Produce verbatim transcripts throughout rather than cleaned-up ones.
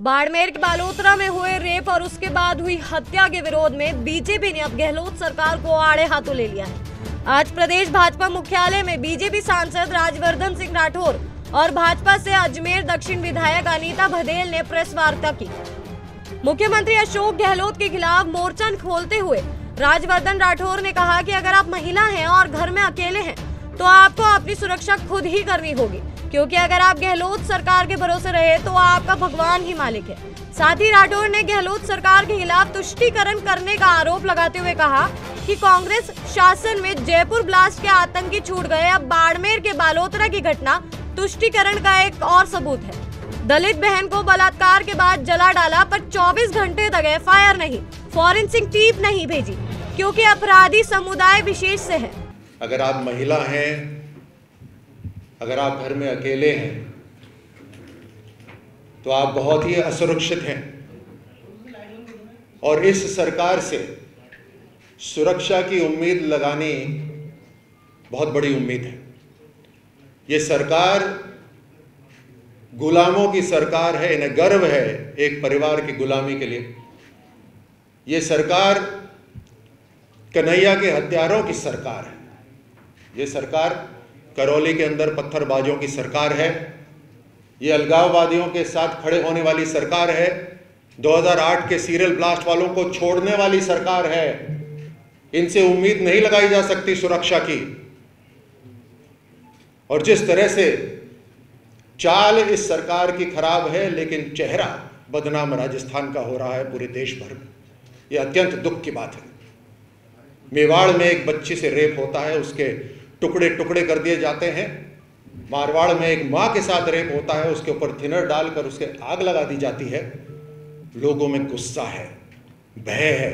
बाड़मेर के बालोतरा में हुए रेप और उसके बाद हुई हत्या के विरोध में बीजेपी ने अब गहलोत सरकार को आड़े हाथों ले लिया है। आज प्रदेश भाजपा मुख्यालय में बीजेपी सांसद राजवर्धन सिंह राठौर और भाजपा से अजमेर दक्षिण विधायक अनीता भदेल ने प्रेस वार्ता की। मुख्यमंत्री अशोक गहलोत के खिलाफ मोर्चा खोलते हुए राजवर्धन राठौर ने कहा कि अगर आप महिला हैं और घर में अकेले हैं तो आपको अपनी सुरक्षा खुद ही करनी होगी, क्योंकि अगर आप गहलोत सरकार के भरोसे रहे तो आपका भगवान ही मालिक है। साथ ही राठौर ने गहलोत सरकार के खिलाफ तुष्टीकरण करने का आरोप लगाते हुए कहा कि कांग्रेस शासन में जयपुर ब्लास्ट के आतंकी छूट गए, अब बाड़मेर के बालोतरा की घटना तुष्टीकरण का एक और सबूत है। दलित बहन को बलात्कार के बाद जला डाला, पर चौबीस घंटे तक एफ आई आर नहीं, फॉरेंसिक टीम नहीं भेजी, क्योंकि अपराधी समुदाय विशेष से है। अगर आप महिला हैं, अगर आप घर में अकेले हैं तो आप बहुत ही असुरक्षित हैं और इस सरकार से सुरक्षा की उम्मीद लगानी बहुत बड़ी उम्मीद है। ये सरकार गुलामों की सरकार है, इन्हें गर्व है एक परिवार की गुलामी के लिए। ये सरकार कन्हैया के हत्यारों की सरकार है। ये सरकार करौली के अंदर पत्थरबाजों की सरकार है। ये अलगाववादियों के साथ खड़े होने वाली सरकार है। दो हज़ार आठ के सीरियल ब्लास्ट वालों को छोड़ने वाली सरकार है। इनसे उम्मीद नहीं लगाई जा सकती सुरक्षा की। और जिस तरह से चाल इस सरकार की खराब है, लेकिन चेहरा बदनाम राजस्थान का हो रहा है पूरे देश भर में, यह अत्यंत दुख की बात है। मेवाड़ में एक बच्ची से रेप होता है, उसके टुकड़े टुकड़े कर दिए जाते हैं। मारवाड़ में एक मां के साथ रेप होता है, उसके ऊपर थिनर डालकर उसके आग लगा दी जाती है। लोगों में गुस्सा है, भय है,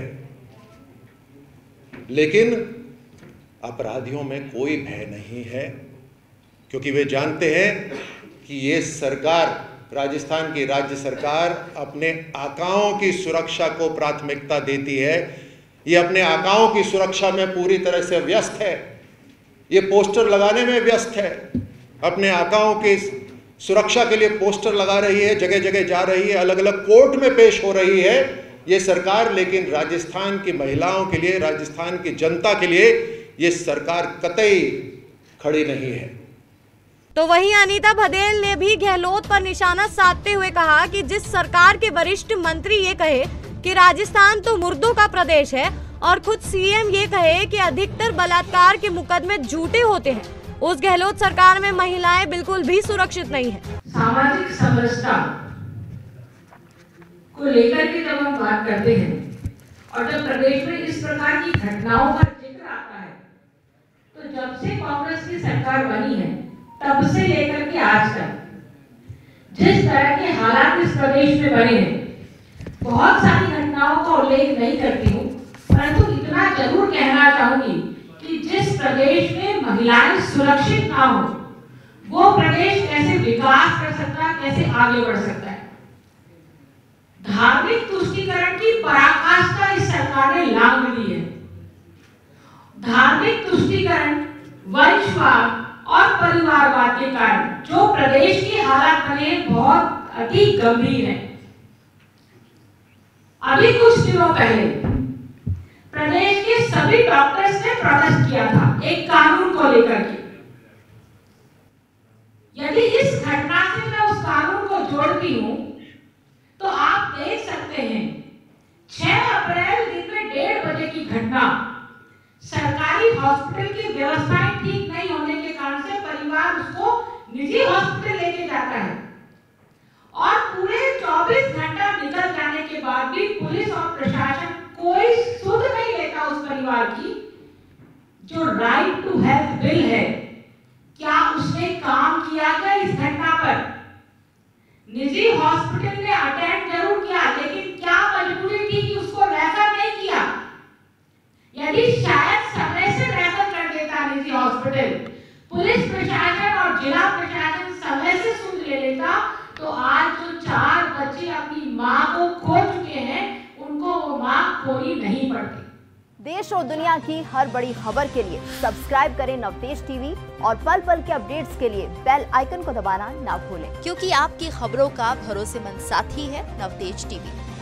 लेकिन अपराधियों में कोई भय नहीं है, क्योंकि वे जानते हैं कि ये सरकार, राजस्थान की राज्य सरकार, अपने आकाओं की सुरक्षा को प्राथमिकता देती है। ये अपने आकाओं की सुरक्षा में पूरी तरह से व्यस्त है। ये पोस्टर लगाने में व्यस्त है, अपने आकाओं की सुरक्षा के लिए पोस्टर लगा रही है, जगह जगह जा रही है, अलग अलग कोर्ट में पेश हो रही है ये सरकार। लेकिन राजस्थान की महिलाओं के लिए, राजस्थान की जनता के लिए ये सरकार कतई खड़ी नहीं है। तो वहीं अनीता भदेल ने भी गहलोत पर निशाना साधते हुए कहा कि जिस सरकार के वरिष्ठ मंत्री ये कहे कि राजस्थान तो मुर्दों का प्रदेश है और खुद सी एम ये कहे कि अधिकतर बलात्कार के मुकदमे झूठे होते हैं, उस गहलोत सरकार में महिलाएं बिल्कुल भी सुरक्षित नहीं है। सामाजिक समरसता को लेकर के जब हम बात करते हैं और जब प्रदेश में इस प्रकार की घटनाओं का जिक्र आता है, तो जब से कांग्रेस की सरकार बनी है तब से लेकर के आज तक जिस तरह के हालात इस प्रदेश में बने हैं, बहुत सारी घटनाओं का उल्लेख नहीं करती हूँ, परंतु इतना जरूर कहना चाहूंगी कि जिस प्रदेश में महिलाएं सुरक्षित ना हो, वो प्रदेश कैसे विकास कर सकता है, कैसे आगे बढ़ सकता है। धार्मिक तुष्टीकरण की पराकाष्ठा इस सरकार ने लांघ दी है। धार्मिक तुष्टीकरण, वंशवाद और परिवारवाद के कारण जो प्रदेश के हालात बने बहुत अति गंभीर है। अभी कुछ दिनों पहले प्रदेश के सभी डॉक्टर्स ने प्रोटेस्ट किया था एक कानून को लेकर के। यदि इस घटना से मैं उस कानून को जोड़ती हूं तो आप देख सकते हैं छह अप्रैल दिन में डेढ़ बजे की घटना, सरकारी हॉस्पिटल की व्यवस्थाएं ठीक नहीं होने के कारण से परिवार उसको निजी हॉस्पिटल लेके जाता है और पूरे चौबीस घंटा निकल जाने के बाद भी पुलिस और प्रशासन कोई सुध नहीं लेता उस परिवार की। जो राइट टू हेल्थ बिल है, क्या उसने काम किया क्या इस घटना पर? निजी हॉस्पिटल देश और दुनिया की हर बड़ी खबर के लिए सब्सक्राइब करें नवतेज टीवी और पल पल के अपडेट्स के लिए बेल आइकन को दबाना ना भूलें, क्योंकि आपकी खबरों का भरोसेमंद साथी है नवतेज टीवी।